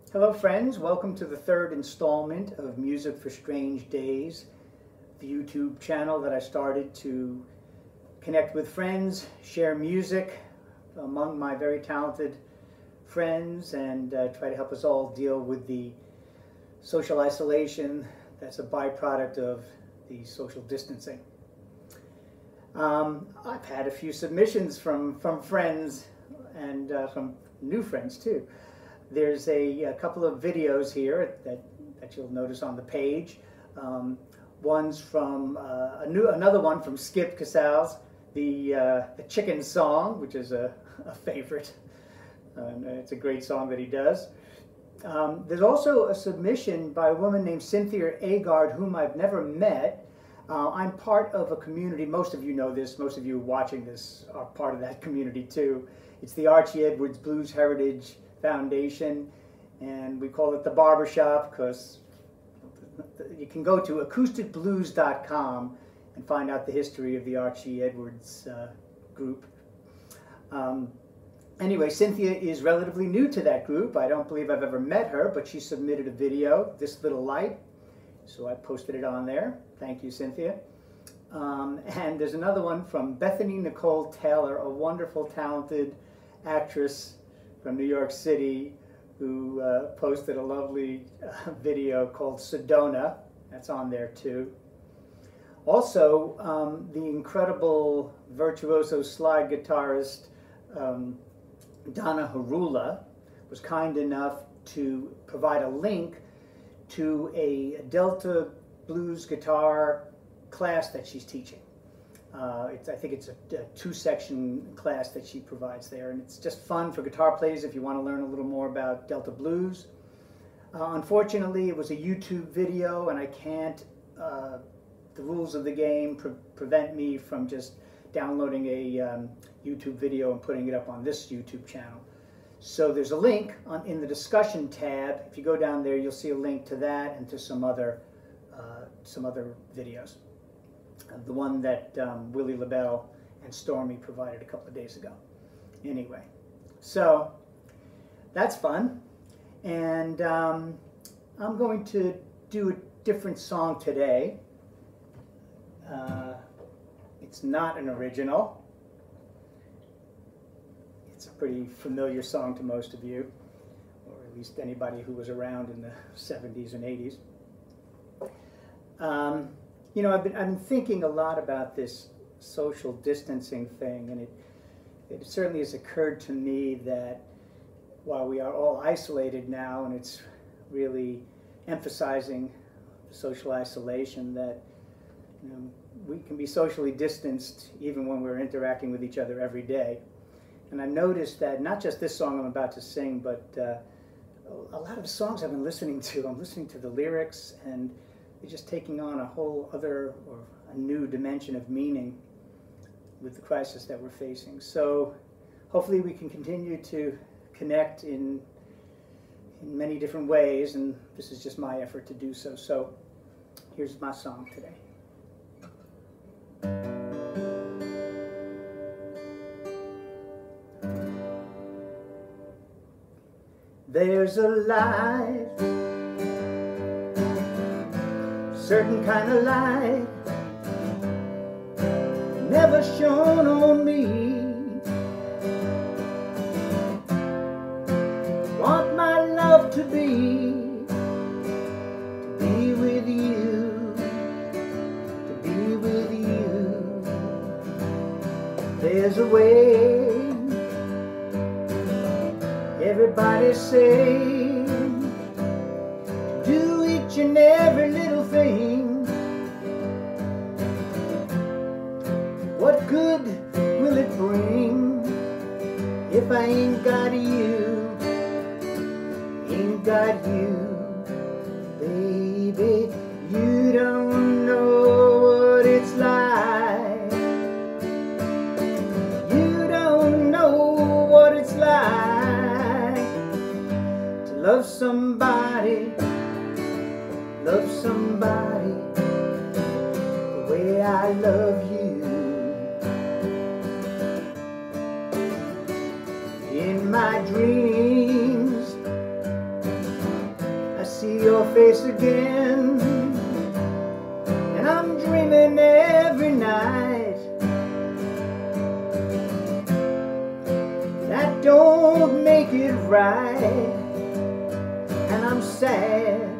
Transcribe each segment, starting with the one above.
Hello friends, welcome to the third installment of Music for Strange Days, the YouTube channel that I started to connect with friends, share music among my very talented friends, and try to help us all deal with the social isolation that's a byproduct of the social distancing. I've had a few submissions from friends and from new friends too. There's a couple of videos here that you'll notice on the page. One's from another one from Skip Casals, the Chicken Song, which is a favorite. It's a great song that he does. There's also a submission by a woman named Cynthia Agard, whom I've never met. I'm part of a community, most of you know this, most of you watching this are part of that community too. It's the Archie Edwards Blues Heritage Foundation, and we call it the Barbershop because you can go to acousticblues.com and find out the history of the Archie Edwards group. Anyway, Cynthia is relatively new to that group. I don't believe I've ever met her, but she submitted a video, This Little Light, so I posted it on there. Thank you, Cynthia. And there's another one from Bethany Nicole Taylor, a wonderful, talented actress from New York City, who posted a lovely video called Sedona. That's on there too. Also, the incredible virtuoso slide guitarist Donna Harula was kind enough to provide a link to a Delta blues guitar class that she's teaching. I think it's a two-section class that she provides there, and it's just fun for guitar players if you want to learn a little more about Delta blues. Unfortunately, it was a YouTube video, and I can't, the rules of the game prevent me from just downloading a YouTube video and putting it up on this YouTube channel. So there's a link in the discussion tab. If you go down there, you'll see a link to that and to some other videos. The one that Willie LaBelle and Stormy provided a couple of days ago. Anyway, so that's fun. And I'm going to do a different song today. It's not an original. It's a pretty familiar song to most of you, or at least anybody who was around in the 70s and 80s. You know, I've been thinking a lot about this social distancing thing, and it certainly has occurred to me that while we are all isolated now, and it's really emphasizing the social isolation, that you know, we can be socially distanced even when we're interacting with each other every day. And I noticed that not just this song I'm about to sing, but a lot of the songs I've been listening to, I'm listening to the lyrics, and they're just taking on a whole other or a new dimension of meaning with the crisis that we're facing. So hopefully we can continue to connect in many different ways, and this is just my effort to do so. So here's my song today. There's a light, certain kind of light, never shone on me. Want my love to be with you, to be with you. There's a way, everybody say, do each and every little thing. What good will it bring if I ain't got you, ain't got you, baby? You don't know what it's like. You don't know what it's like to love somebody the way I love you. In my dreams, see your face again, and I'm dreaming every night. That don't make it right, and I'm sad,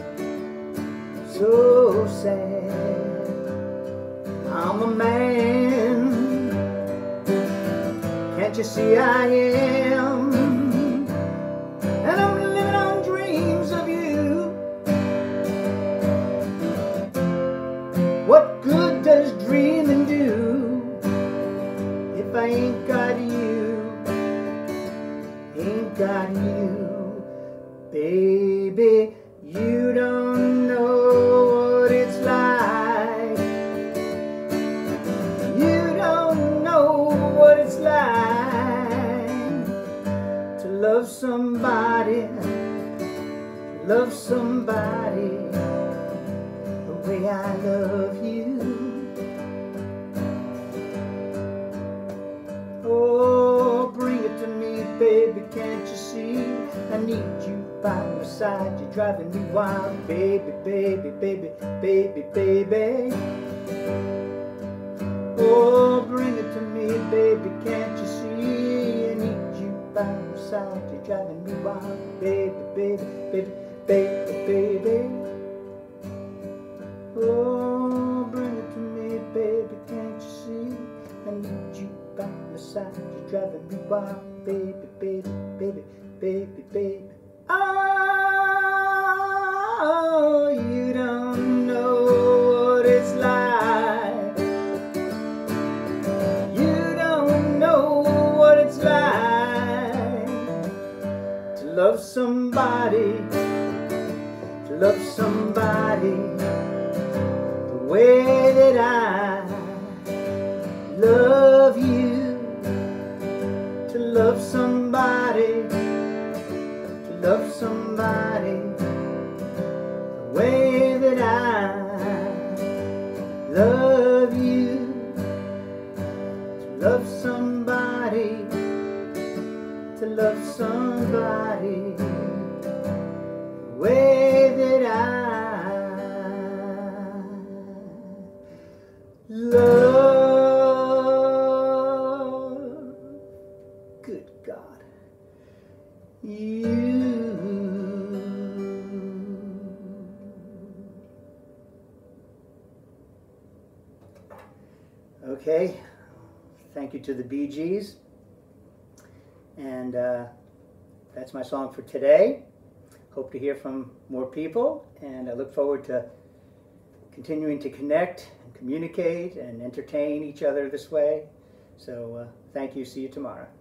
so sad. I'm a man, can't you see I am? And I'm living on dreams of you. What good does dreaming do if I ain't got you? Ain't got you, baby. You don't know what it's like. You don't know what it's like to love somebody, love somebody the way I love you. Oh, bring it to me, baby, can't you see? I need you by my side, you're driving me wild, baby, baby, baby, baby, baby. Oh, bring it to me, baby, can't you see? I need you by my side, you're driving me wild, baby, baby, baby, baby, baby. Oh, bring it to me, baby, can't you see? I need you by my side, you're driving me wild, baby, baby, baby, baby, baby. Oh, you don't know what it's like. You don't know what it's like to love somebody, to love somebody the way that I love you, to love somebody, to love somebody the way that I love you, to love somebody, to love somebody the way that I love. Good God, you. Okay, thank you to the Bee Gees, and that's my song for today. Hope to hear from more people, and I look forward to continuing to connect and communicate and entertain each other this way. So thank you, see you tomorrow.